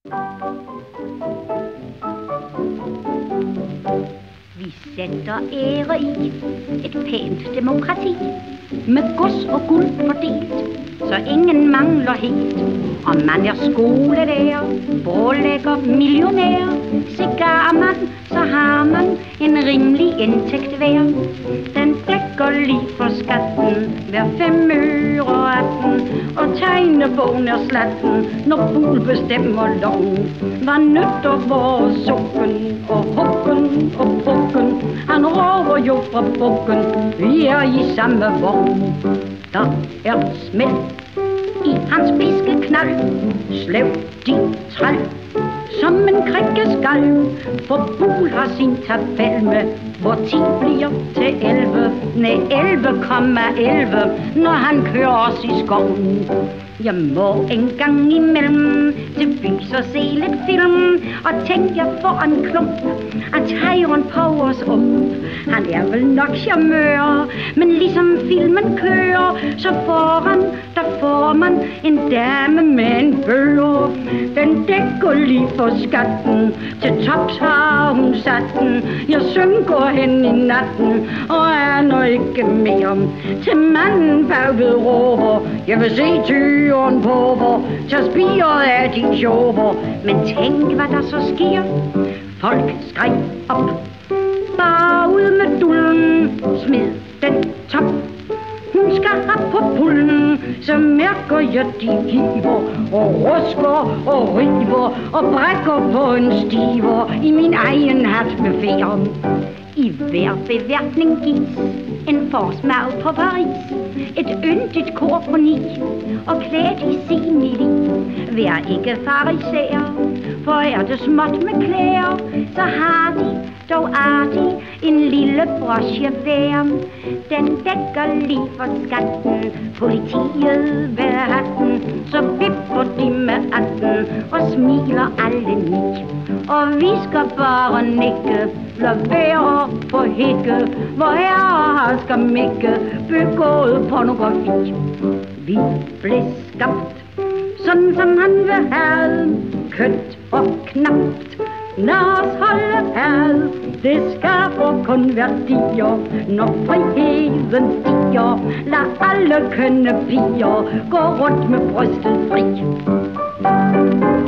Vi sætter ære i et pænt demokrati, med gods og guld fordelt, så ingen mangler helt. Om man er skolelærer, brolægger, millionær, cigarmand, så har man en rimelig indtægt hver. Den dækker lige for skatten, hver 5 øre 18, og tegnebogen er slatten, når Bul bestemmer loven. Hvad nytter vores sukken og huggen og pukken? Han råber jo fra bukken, vi er i samme vogn. Der er smæld i hans piskeknald, slæv din træl som en krikkeskald, for Bul har sin tabel med, hvor 10 bliver til 11, nej 11,11, når han kører os i skoven. Jeg må en gang imellem til bys og se lidt film, og tænk jeg får en klump af Tyrone Powers ump. Han er vel nok charmør, men ligesom filmen kører, så der får man en dame med en bøger. Den dækker lige for skatten, til tops har hun sat den. Jeg synker hen i natten, og aner ikke mere. Til manden bagved råber, jeg vil se tyren på, hvor tager spiret af de jober. Men tænk hvad der så sker, folk skreg op. Bare ud med dullen, smid den top. Hun skal have på pullen, så mærker jeg de hiver, og rusker og river, og brækker på en stiver i min egen hat med færen. I hver beværtning gives en forsmag på Paris, et yndigt kor på 9, og klædt i simili. Vær ikke farisæer, for er det småt med klæder, så har de dog artig en lille broche hver. Den dækker lige for skatten, politiet ved hatten, så vipper de med 18 og smiler alle 9. Og vi skal bare nikke, lad være på hække, hvor herre skal mikke begået pornografi. Vi blev skabt, sådan som han vil have, kønt og knapt. Lad os holde had, det skaber kun værdier, når friheden stiger. Lad alle kønne piger gå rundt med brystet fri.